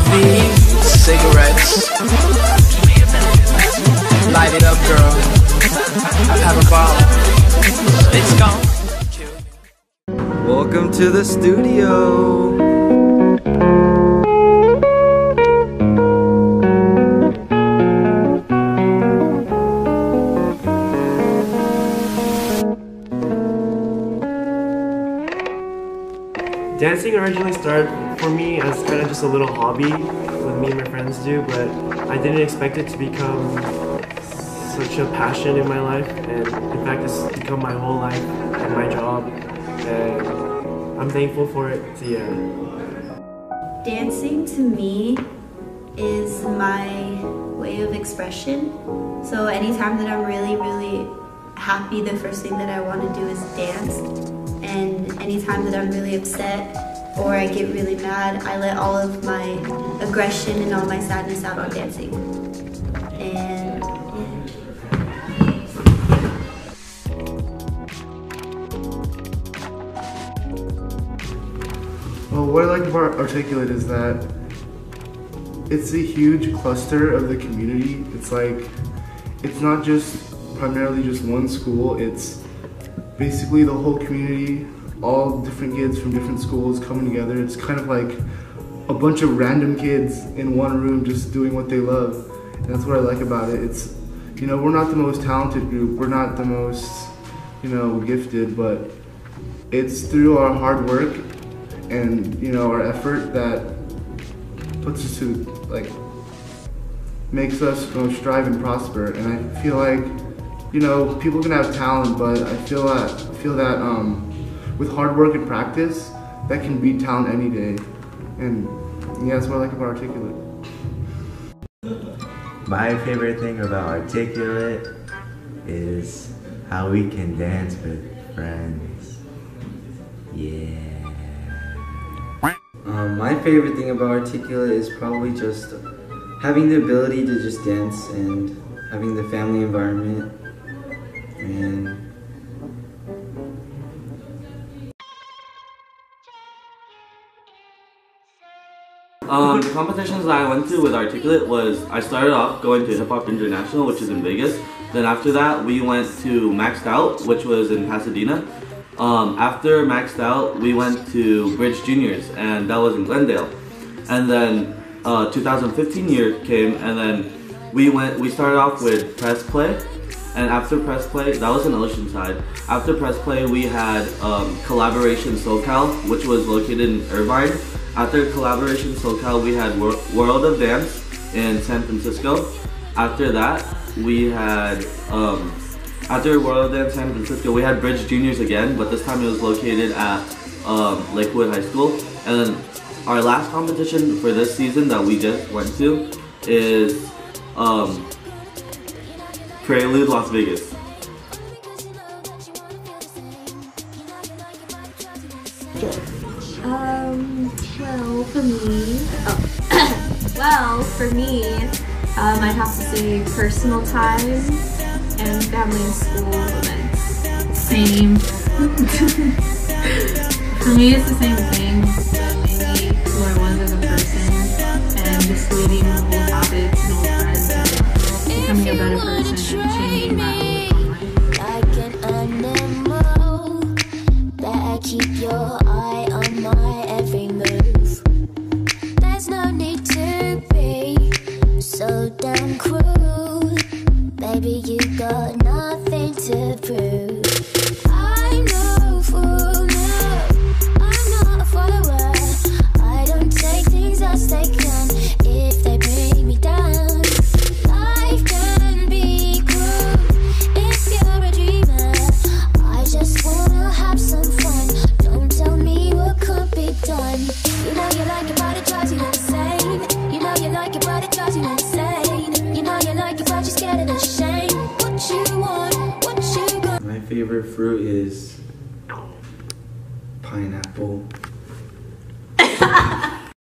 coffee, cigarettes. Light it up, girl. Have a ball. It's gone. Welcome to the studio. Dancing originally started for me as kind of just a little hobby, what me and my friends do, but I didn't expect it to become such a passion in my life, and in fact it's become my whole life and my job, and I'm thankful for it, so yeah. Dancing to me is my way of expression, so anytime that I'm really happy, the first thing that I want to do is dance. And anytime that I'm really upset or I get really mad, I let all of my aggression and all my sadness out on dancing. And Well, what I like about Articulate is that it's a huge cluster of the community. It's like, it's not just primarily just one school, it's basically the whole community, all different kids from different schools coming together. It's kind of like a bunch of random kids in one room just doing what they love. And that's what I like about it. It's, you know, we're not the most talented group, we're not the most, you know, gifted, but it's through our hard work and, you know, our effort that puts us to, like, makes us go strive and prosper. And I feel like, you know, people can have talent, but I feel that with hard work and practice, that can beat talent any day. And yeah, that's what I like about Articulate. My favorite thing about Articulate is how we can dance with friends. Yeah. My favorite thing about Articulate is probably just having the ability to just dance and having the family environment. And the competitions that I went to with Articulate was, I started off going to Hip Hop International, which is in Vegas. Then after that, we went to Maxed Out, which was in Pasadena. After Maxed Out, we went to Bridge Juniors, and that was in Glendale. And then 2015 year came, and then we started off with Press Play. And after Press Play, that was in Oceanside. After Press Play, we had Collaboration SoCal, which was located in Irvine. After Collaboration SoCal, we had World of Dance in San Francisco. After that, we had, after World of Dance San Francisco, we had Bridge Juniors again, but this time it was located at Lakewood High School. And then our last competition for this season that we just went to is Prelude Las Vegas. Well, for me, I'd have to say personal time and family and school events. Same. For me, it's the same thing, but maybe who I was as a person and just leaving old habits and old friends and becoming a better person and changing my outlook on life. Like an animal, better keep your eye on my every move. There's no need to be so damn cruel. Baby, you got nothing to prove. I know full well I'm not a follower. I don't take things as they come if they bring me down. Life can be cruel if you're a dreamer. I just wanna have some fun. Don't tell me what could be done. You know you like it, but it drives you insane. You know you like it, but it drives you insane. You know you like it, but you're scared of the shame. What you want, what you got. my favorite fruit is pineapple.